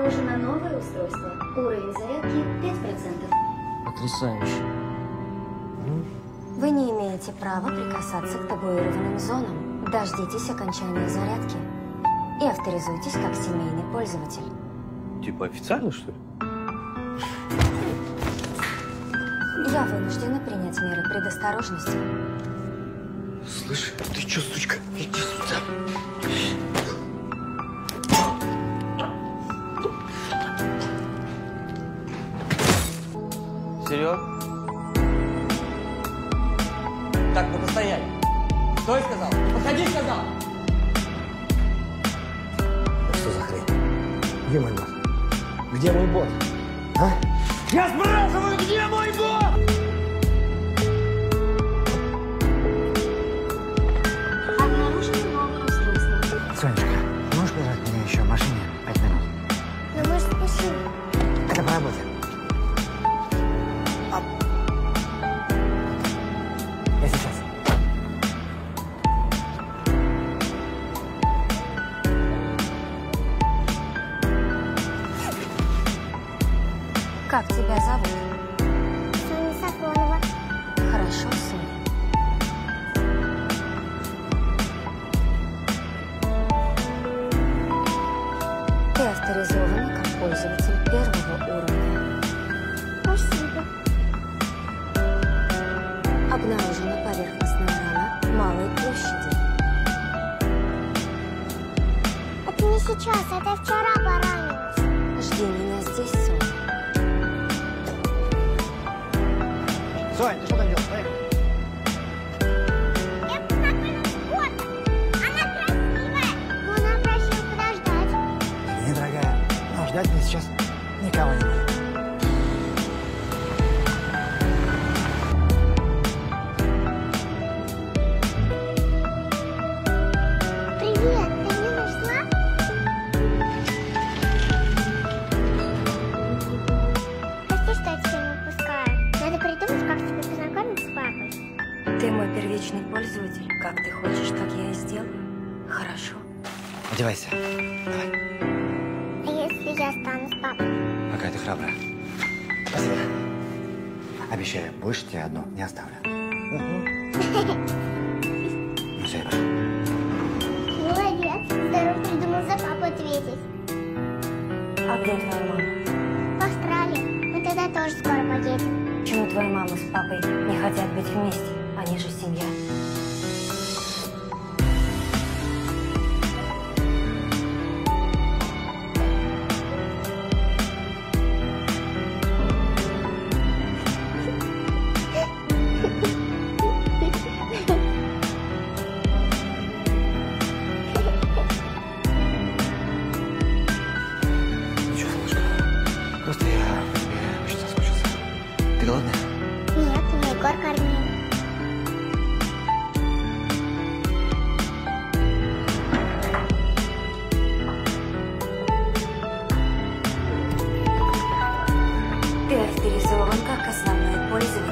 Обнаружено новое устройство. Уровень зарядки 5%. Потрясающе. Вы не имеете права прикасаться к табуированным зонам. Дождитесь окончания зарядки и авторизуйтесь как семейный пользователь. Типа официально, что ли? Я вынуждена принять меры предосторожности. Слышь, ты чё, сучка? Иди сюда. Серег? Так, ну постоять. Стой, сказал. Подходи, сказал. Что за хрень? Где мой бот? Где мой бот? А? Я спрашиваю, где мой бот? Обнаружено новое устройство. Сонечка, можешь подождать меня еще в машине 5 минут? Но мы же спешим. Это по работе. Я сейчас. Как тебя зовут? Соня Сафонова. Хорошо, Соня. Ты авторизована как пользователь первого уровня. Спасибо. Обнаружена поверхностная рана малой площади. Это не сейчас, это я вчера поранилась. Жди меня здесь, Соня. Сонь, ты что там делаешь? Поехали. Это такой фото. Она красивая. Но нам просила подождать. Не, дорогая, но ждать мне сейчас никого не будет. Привет, ты меня нашла? Прости, что я тебя не отпускаю. Надо придумать, как тебя познакомить с папой. Ты мой первичный пользователь. Как ты хочешь, так я и сделаю. Хорошо. Одевайся. Давай. А если я стану с папой? Какая ты храбрая. Спасибо. Обещаю, больше тебя одну не оставлю. Ну все, я пошел. Молодец. Здорово придумал за папу ответить. А где твоя мама? В Австралии. Мы туда тоже скоро поедем. Почему твоя мама с папой не хотят быть вместе? Они же семья. Ничего, солнышко. Просто я по тебе очень соскучился. Ты голодная? Нет, меня Егор кормил. Ты авторизован как основной пользователь.